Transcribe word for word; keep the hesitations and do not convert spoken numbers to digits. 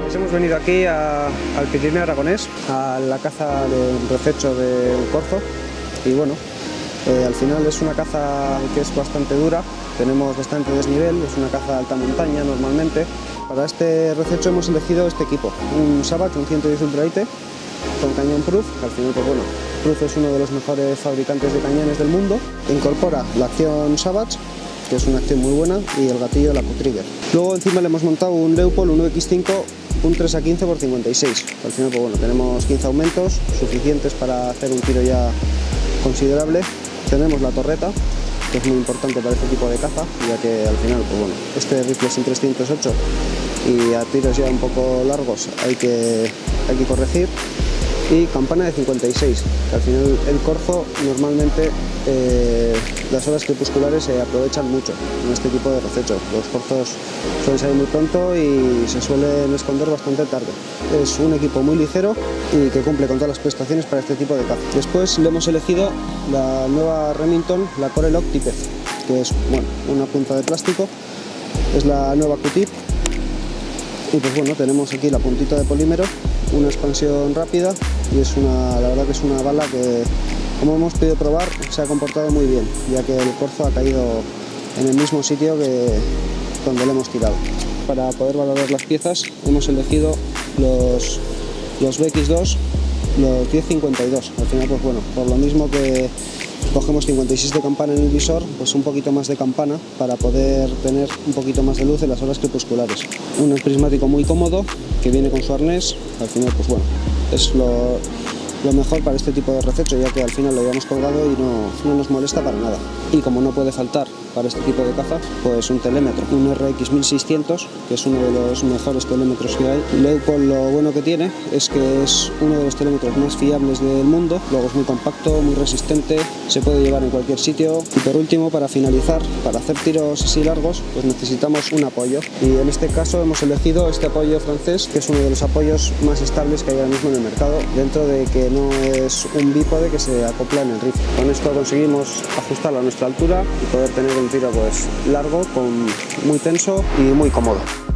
Pues hemos venido aquí a, al Pirineo Aragonés, a la caza de un rececho de un corzo y bueno, eh, al final es una caza que es bastante dura, tenemos bastante desnivel, es una caza de alta montaña normalmente. Para este rececho hemos elegido este equipo, un Savage, un ciento diez Ultralight con cañón Proof, que al final pues bueno, Proof es uno de los mejores fabricantes de cañones del mundo. Incorpora la acción Savage, que es una acción muy buena, y el gatillo de la Q-Trigger. Luego encima le hemos montado un Leupold, un U X cinco, un tres a quince por cincuenta y seis. Al final pues bueno, tenemos quince aumentos suficientes para hacer un tiro ya considerable. Tenemos la torreta, que es muy importante para este tipo de caza, ya que al final pues bueno, este rifle es en trescientos ocho y a tiros ya un poco largos hay que, hay que corregir. Y campana de cincuenta y seis, que al final el corzo normalmente eh, las horas crepusculares se aprovechan mucho en este tipo de recechos. Los corzos suelen salir muy pronto y se suelen esconder bastante tarde. Es un equipo muy ligero y que cumple con todas las prestaciones para este tipo de caza. Después le hemos elegido la nueva Remington, la Core-Lokt Tipez, que es bueno, una punta de plástico, es la nueva Q-Tip. Y pues bueno, tenemos aquí la puntita de polímero, una expansión rápida y es una, la verdad que es una bala que, como hemos podido probar, se ha comportado muy bien, ya que el corzo ha caído en el mismo sitio que donde le hemos tirado. Para poder valorar las piezas hemos elegido los, los B X dos, los diez cincuenta y dos. Al final pues bueno, por lo mismo que cogemos cincuenta y seis de campana en el visor, pues un poquito más de campana para poder tener un poquito más de luz en las horas crepusculares. Un prismático muy cómodo que viene con su arnés, al final pues bueno, es lo, lo mejor para este tipo de rececho, ya que al final lo llevamos colgado y no, no nos molesta para nada. Y como no puede faltar para este tipo de caza, pues un telémetro, un R X mil seiscientos, que es uno de los mejores telémetros que hay. Leupold lo bueno que tiene es que es uno de los telémetros más fiables del mundo, luego es muy compacto, muy resistente, se puede llevar en cualquier sitio. Y por último, para finalizar, para hacer tiros así largos, pues necesitamos un apoyo. Y en este caso hemos elegido este apoyo francés, que es uno de los apoyos más estables que hay ahora mismo en el mercado, dentro de que no es un bípode que se acopla en el rifle. Con esto conseguimos ajustarlo a nuestra altura y poder tener un tiro pues largo, con, muy tenso y muy cómodo.